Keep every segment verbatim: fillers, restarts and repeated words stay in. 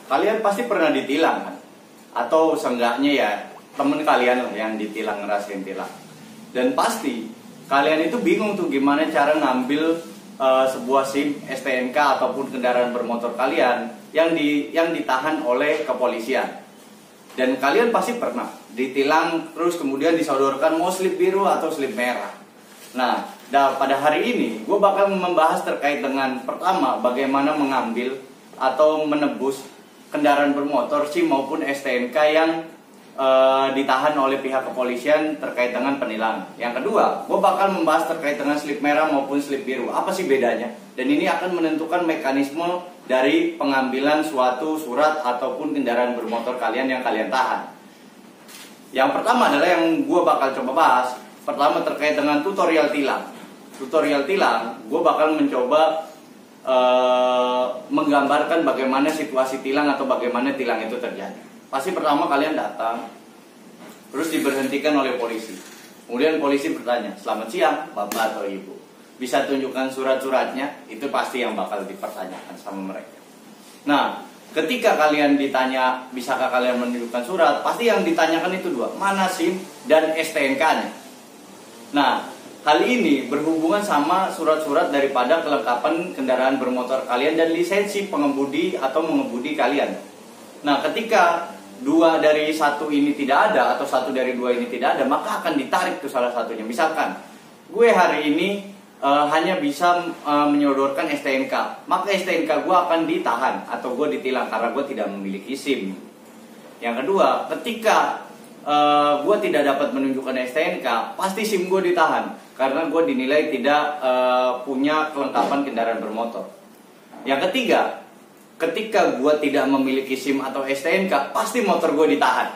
kalian pasti pernah ditilang kan? Atau seenggaknya ya temen kalian lah yang ditilang, ngerasain tilang. Dan pasti kalian itu bingung tuh gimana cara ngambil uh, sebuah SIM, S T N K ataupun kendaraan bermotor kalian yang di yang ditahan oleh kepolisian. Dan kalian pasti pernah ditilang terus kemudian disodorkan mau slip biru atau slip merah. Nah, dah, pada hari ini gue bakal membahas terkait dengan pertama bagaimana mengambil atau menebus kendaraan bermotor SIM maupun S T N K yang uh, ditahan oleh pihak kepolisian terkait dengan penilangan. Yang kedua, gue bakal membahas terkait dengan slip merah maupun slip biru. Apa sih bedanya? Dan ini akan menentukan mekanisme dari pengambilan suatu surat ataupun kendaraan bermotor kalian yang kalian tahan. Yang pertama adalah yang gue bakal coba bahas. Pertama terkait dengan tutorial tilang. Tutorial tilang, gue bakal mencoba Uh, menggambarkan bagaimana situasi tilang atau bagaimana tilang itu terjadi. Pasti pertama kalian datang, terus diberhentikan oleh polisi. Kemudian polisi bertanya, selamat siang bapak atau ibu, bisa tunjukkan surat-suratnya? Itu pasti yang bakal dipertanyakan sama mereka. Nah, ketika kalian ditanya bisakah kalian menunjukkan surat, pasti yang ditanyakan itu dua, mana SIM dan S T N K-nya. Nah, hal ini berhubungan sama surat-surat daripada kelengkapan kendaraan bermotor kalian dan lisensi pengemudi atau mengemudi kalian. Nah, ketika dua dari satu ini tidak ada atau satu dari dua ini tidak ada, maka akan ditarik ke salah satunya. Misalkan, gue hari ini uh, hanya bisa uh, menyodorkan S T N K, maka S T N K gue akan ditahan atau gue ditilang karena gue tidak memiliki SIM. Yang kedua, ketika uh, gue tidak dapat menunjukkan S T N K, pasti SIM gue ditahan karena gue dinilai tidak uh, punya kelengkapan kendaraan bermotor. Yang ketiga, ketika gue tidak memiliki SIM atau S T N K, pasti motor gue ditahan.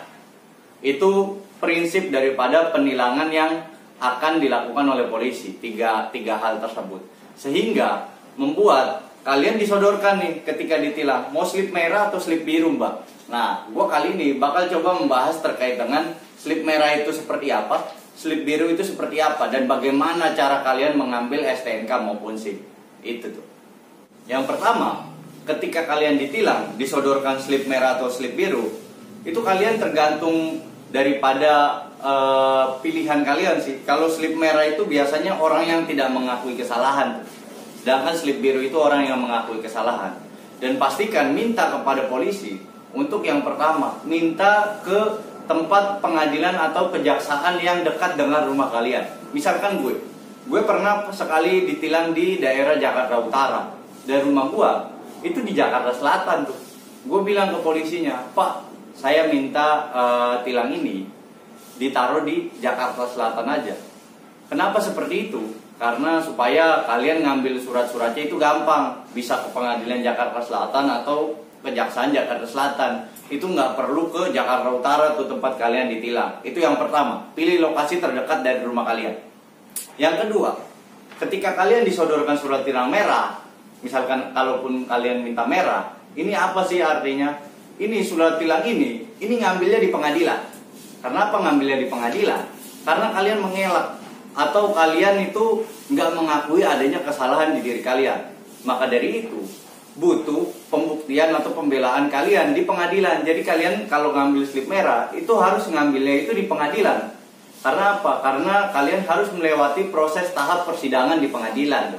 Itu prinsip daripada penilangan yang akan dilakukan oleh polisi. Tiga, tiga hal tersebut. Sehingga membuat kalian disodorkan nih ketika ditilang, mau slip merah atau slip biru mbak. Nah, gue kali ini bakal coba membahas terkait dengan slip merah itu seperti apa, slip biru itu seperti apa, dan bagaimana cara kalian mengambil S T N K maupun SIM. Itu tuh. Yang pertama, ketika kalian ditilang, disodorkan slip merah atau slip biru, itu kalian tergantung daripada uh, pilihan kalian sih. Kalau slip merah itu biasanya orang yang tidak mengakui kesalahan, sedangkan slip biru itu orang yang mengakui kesalahan. Dan pastikan minta kepada polisi untuk yang pertama, minta ke tempat pengadilan atau kejaksaan yang dekat dengan rumah kalian. Misalkan gue, gue pernah sekali ditilang di daerah Jakarta Utara. Dari rumah gue, itu di Jakarta Selatan tuh. Gue bilang ke polisinya, Pak, saya minta uh, tilang ini ditaruh di Jakarta Selatan aja. Kenapa seperti itu? Karena supaya kalian ngambil surat-suratnya itu gampang. Bisa ke pengadilan Jakarta Selatan atau kejaksaan Jakarta Selatan. Itu nggak perlu ke Jakarta Utara tuh tempat kalian ditilang. Itu yang pertama, pilih lokasi terdekat dari rumah kalian. Yang kedua, ketika kalian disodorkan surat tilang merah, misalkan kalaupun kalian minta merah, ini apa sih artinya? Ini surat tilang ini, ini ngambilnya di pengadilan. Kenapa ngambilnya di pengadilan? Karena kalian mengelak atau kalian itu nggak mengakui adanya kesalahan di diri kalian. Maka dari itu butuh pembuktian atau pembelaan kalian di pengadilan. Jadi kalian kalau ngambil slip merah itu harus ngambilnya itu di pengadilan. Karena apa? Karena kalian harus melewati proses tahap persidangan di pengadilan.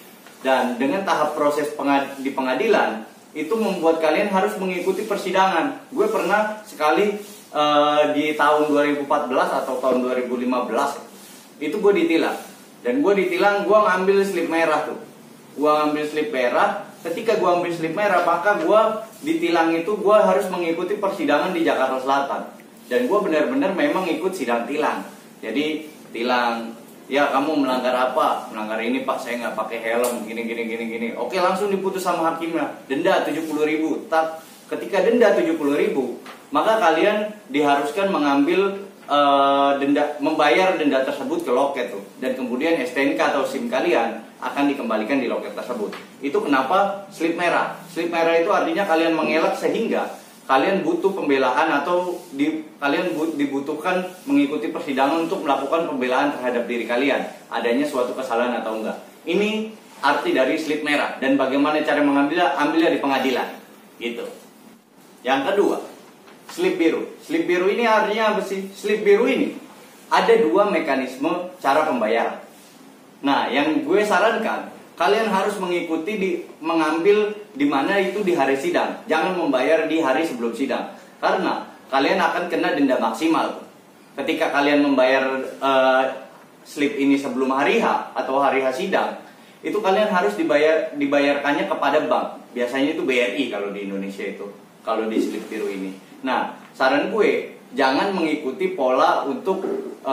Dan dengan tahap proses pengad- di pengadilan itu membuat kalian harus mengikuti persidangan. Gue pernah sekali uh, di tahun dua ribu empat belas atau tahun dua ribu lima belas itu gue ditilang. Dan gue ditilang, gue ngambil slip merah tuh. Gue ngambil slip merah. Ketika gue ambil slip merah, maka gue ditilang itu gue harus mengikuti persidangan di Jakarta Selatan. Dan gue benar-benar memang ikut sidang tilang. Jadi tilang, ya kamu melanggar apa? Melanggar ini pak, saya nggak pakai helm, gini gini gini gini. Oke, langsung diputus sama hakimnya, denda tujuh puluh ribu. Tak, ketika denda tujuh puluh ribu, maka kalian diharuskan mengambil uh, denda, membayar denda tersebut ke loket tuh. Dan kemudian S T N K atau SIM kalian akan dikembalikan di loket tersebut. Itu kenapa slip merah. Slip merah itu artinya kalian mengelak sehingga kalian butuh pembelaan atau di, kalian but, dibutuhkan mengikuti persidangan untuk melakukan pembelaan terhadap diri kalian. Adanya suatu kesalahan atau enggak. Ini arti dari slip merah dan bagaimana cara mengambilnya, ambilnya di pengadilan. Gitu. Yang kedua, slip biru. Slip biru ini artinya apa sih? Slip biru ini ada dua mekanisme cara pembayaran. Nah, yang gue sarankan, kalian harus mengikuti di mengambil di mana itu di hari sidang. Jangan membayar di hari sebelum sidang, karena kalian akan kena denda maksimal. Ketika kalian membayar uh, slip ini sebelum hari H atau hari H sidang, itu kalian harus dibayar dibayarkannya kepada bank. Biasanya itu B R I kalau di Indonesia itu, kalau di slip biru ini. Nah, saran gue, jangan mengikuti pola untuk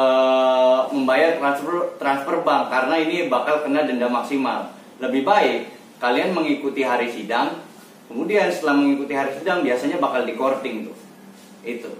uh, membayar transfer transfer bank, karena ini bakal kena denda maksimal. Lebih baik kalian mengikuti hari sidang, kemudian setelah mengikuti hari sidang biasanya bakal di courting tuh. Itu.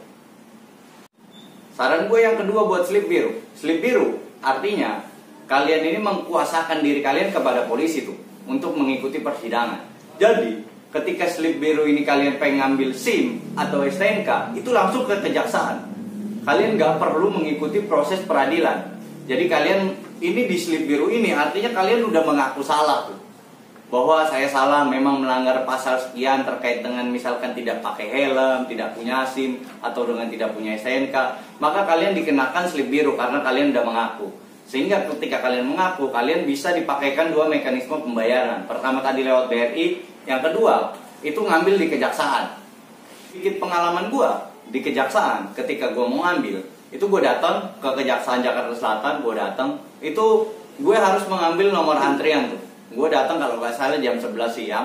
Saran gue yang kedua buat slip biru. Slip biru artinya kalian ini mengkuasakan diri kalian kepada polisi tuh untuk mengikuti persidangan. Jadi ketika slip biru ini kalian pengen ngambil SIM atau S T N K, itu langsung ke kejaksaan. Kalian gak perlu mengikuti proses peradilan. Jadi kalian ini di slip biru ini artinya kalian udah mengaku salah tuh, bahwa saya salah memang melanggar pasal sekian terkait dengan misalkan tidak pakai helm, tidak punya SIM, atau dengan tidak punya S T N K. Maka kalian dikenakan slip biru karena kalian udah mengaku. Sehingga ketika kalian mengaku, kalian bisa dipakaikan dua mekanisme pembayaran. Pertama tadi lewat B R I, yang kedua itu ngambil di kejaksaan. Sedikit pengalaman gue di kejaksaan, ketika gue mau ngambil, itu gue datang ke Kejaksaan Jakarta Selatan, gue datang, itu gue harus mengambil nomor antrian tuh. Gue datang kalau nggak salah jam sebelas siang.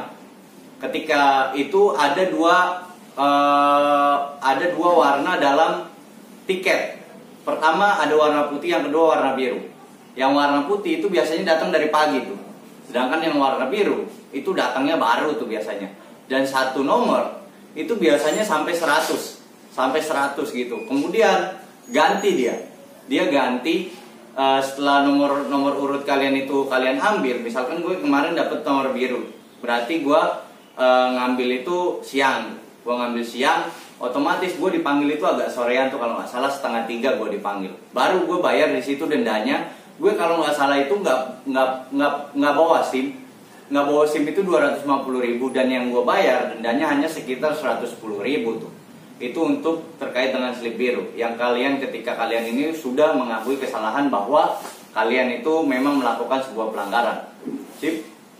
Ketika itu ada dua uh, ada dua warna dalam tiket. Pertama ada warna putih, yang kedua warna biru. Yang warna putih itu biasanya datang dari pagi tuh. Sedangkan yang warna biru itu datangnya baru tuh biasanya. Dan satu nomor itu biasanya sampai seratus, sampai seratus gitu. Kemudian ganti dia. Dia ganti uh, setelah nomor nomor urut kalian itu kalian ambil. Misalkan gue kemarin dapet nomor biru, berarti gue uh, ngambil itu siang. Gue ngambil siang, otomatis gue dipanggil itu agak sorean tuh, kalau nggak salah setengah tiga gue dipanggil. Baru gue bayar di situ dendanya. Gue kalau nggak salah itu nggak nggak nggak nggak bawa SIM, nggak bawa SIM itu dua ratus lima puluh ribu, dan yang gue bayar dendanya hanya sekitar seratus sepuluh ribu tuh. Itu untuk terkait dengan slip biru. Yang kalian ketika kalian ini sudah mengakui kesalahan bahwa kalian itu memang melakukan sebuah pelanggaran. Sip.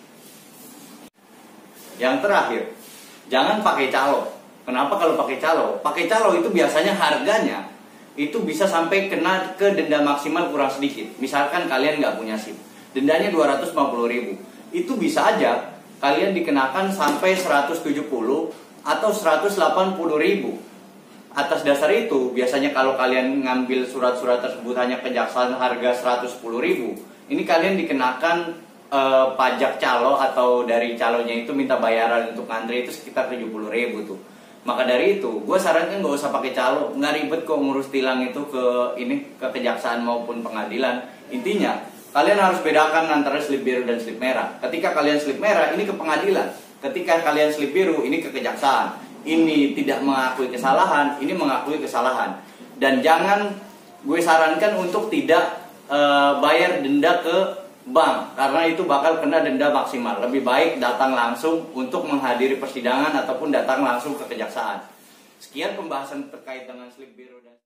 Yang terakhir, jangan pakai calo. Kenapa kalau pakai calo? Pakai calo itu biasanya harganya itu bisa sampai kena ke denda maksimal kurang sedikit. Misalkan kalian nggak punya SIM, dendanya dua ratus lima puluh ribu. Itu bisa aja kalian dikenakan sampai seratus tujuh puluh atau seratus delapan puluh ribu. Atas dasar itu, biasanya kalau kalian ngambil surat-surat tersebut hanya kejaksaan harga seratus sepuluh ribu, ini kalian dikenakan eh, pajak calo, atau dari calonya itu minta bayaran untuk ngantri itu sekitar tujuh puluh ribu tuh. Maka dari itu, gue sarankan gak usah pakai calo, nggak ribet kok ngurus tilang itu ke ini ke kejaksaan maupun pengadilan. Intinya, kalian harus bedakan antara slip biru dan slip merah. Ketika kalian slip merah, ini ke pengadilan. Ketika kalian slip biru, ini ke kejaksaan. Ini tidak mengakui kesalahan, ini mengakui kesalahan. Dan jangan, gue sarankan untuk tidak e, bayar denda ke bank, karena itu bakal kena denda maksimal. Lebih baik datang langsung untuk menghadiri persidangan ataupun datang langsung ke kejaksaan. Sekian pembahasan terkait dengan slip biru dan